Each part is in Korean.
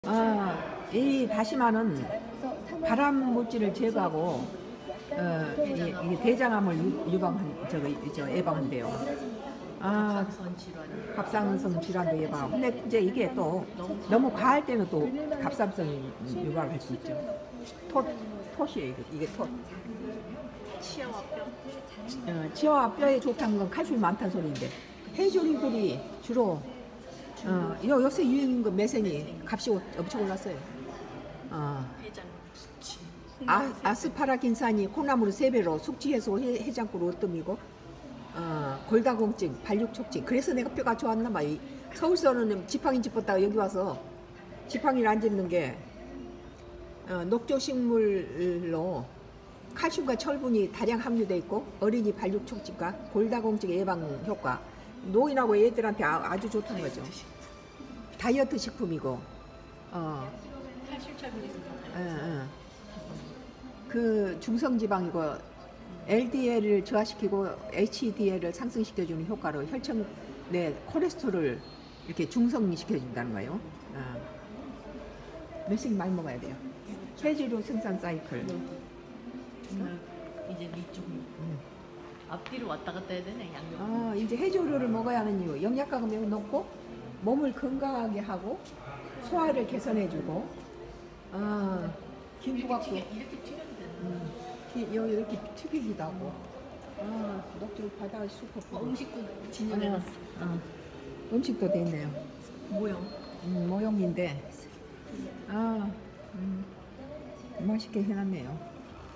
이 다시마는 발암 물질을 제거하고 이게 대장암을 예방한대요. 갑상선 질환. 갑상선 질환도 예방. 근데 이제 이게 또 너무 과할 때는 또 갑상선 유발할 수 있죠. 톳이에요. 이게 톳. 치아와 뼈. 치아와 뼈에 좋다는 건 칼슘이 많다는 소리인데 해조류들이 주로 요새 유행인 거 매생이 값이 엄청 올랐어요. 해장 숙취. 아스파라긴산이 콩나물 3배로 숙취 해소, 해장국 으뜸이고 골다공증, 발육촉진. 그래서 내가 뼈가 좋았나 봐. 서울서는 지팡이 짚었다가 여기 와서 지팡이를 안 짚는 게 녹조식물로 칼슘과 철분이 다량 함유되어 있고 어린이 발육촉진과 골다공증 예방 효과, 노인하고 애들한테 아주 좋다는 거죠. 다이어트 식품이고 칼슘 철분이 있어서. 그 중성지방이고 LDL을 저하시키고 HDL을 상승시켜주는 효과로 혈청 내 콜레스테롤을 이렇게 중성시켜준다는 거예요. 매생 많이 먹어야 돼요. 해지류 생산 사이클. 이제 이쪽 앞뒤로 왔다 갔다 해야 되네. 양념. 이제 해조류를 먹어야 하는 이유. 영양가가 매우 높고 몸을 건강하게 하고 소화를 개선해주고 김부각도 이렇게 튀겨도 되는. 이렇게 튀기기도 하고 녹두를 바다에 쑥 덮고 음식도 진열해놨어. 음식도 돼 있네요. 모형. 모형인데 맛있게 해놨네요.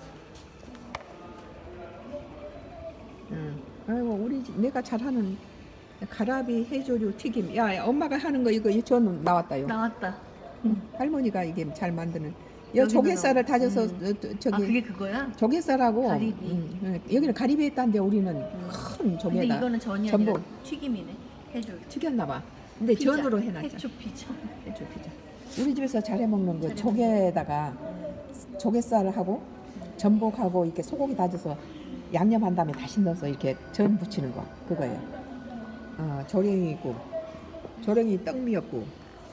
아이고 내가 잘하는 가라비 해조류 튀김. 야 엄마가 하는 거 이거 저는 나왔다요. 나왔다. 할머니가 이게 잘 만드는. 이 여기는 조개살을 다져서 그게 그거야? 조개살하고 가리비. 여기는 가리비 했다는데 우리는 큰 조개다. 근데 이거는 전이 전복. 아니라 튀김이네. 해줄. 튀겼나봐. 근데 피자. 전으로 해놨자. 해초 피자. 해초 피자. 우리 집에서 잘해 먹는 거 조개에다가 조개살을 하고 전복하고 이렇게 소고기 다져서 양념한 다음에 다시 넣어서 이렇게 전 부치는 거 그거예요. 조랭이고 조랭이 떡미였고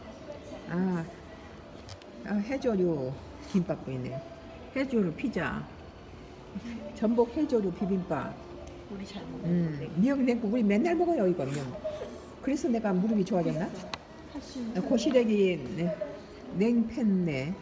해조류 김밥도 있네요. 해조류 피자, 전복 해조류 비빔밥. 우리 잘 먹는 미역냉국 우리 맨날 먹어요 이거 명. 그래서 내가 무릎이 좋아졌나? 고시래기 냉팬네.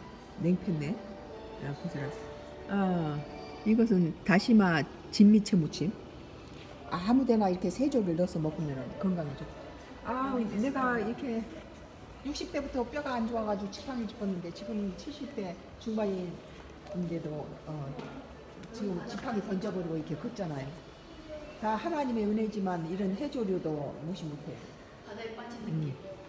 이것은 다시마 진미채 무침. 아무데나 이렇게 세조를 넣어서 먹으면 건강에 좋고. 내가 이렇게 60대부터 뼈가 안 좋아가지고 지팡이 짚었는데 지금 70대 중반인데도 지금 지팡이 던져버리고 이렇게 걷잖아요. 다 하나님의 은혜지만 이런 해조류도 무시 못해요. 바다에 빠진 느낌.